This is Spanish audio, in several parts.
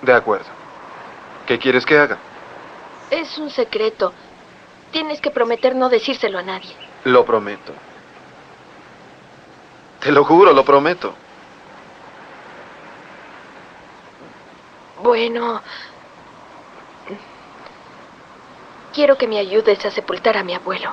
De acuerdo. ¿Qué quieres que haga? Es un secreto. Tienes que prometer no decírselo a nadie. Lo prometo. Te lo juro, lo prometo. Bueno, quiero que me ayudes a sepultar a mi abuelo.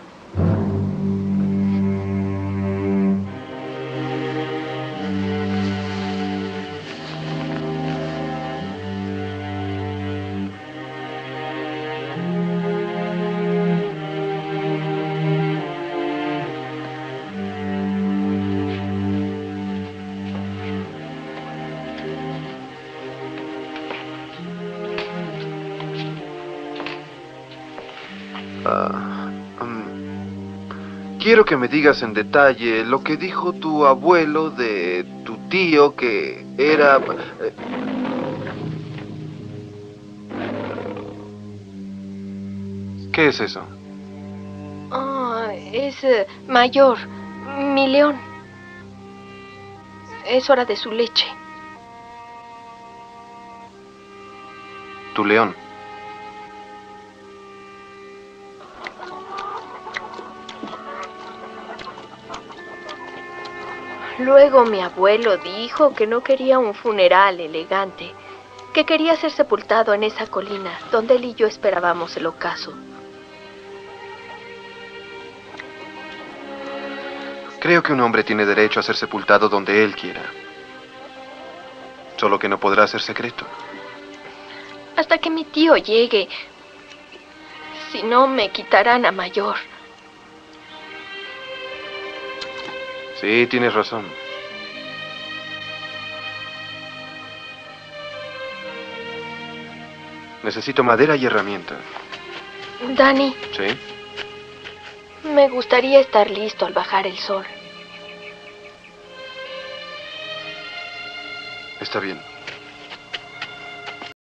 Quiero que me digas en detalle lo que dijo tu abuelo de tu tío que era... ¿Qué es eso? Es mayor. Mi león. Es hora de su leche. Tu león. Luego mi abuelo dijo que no quería un funeral elegante, que quería ser sepultado en esa colina donde él y yo esperábamos el ocaso. Creo que un hombre tiene derecho a ser sepultado donde él quiera. Solo que no podrá ser secreto. Hasta que mi tío llegue. Si no, me quitarán a Mayor. Sí, tienes razón. Necesito madera y herramientas. Danny, ¿Sí? me gustaría estar listo al bajar el sol. Está bien.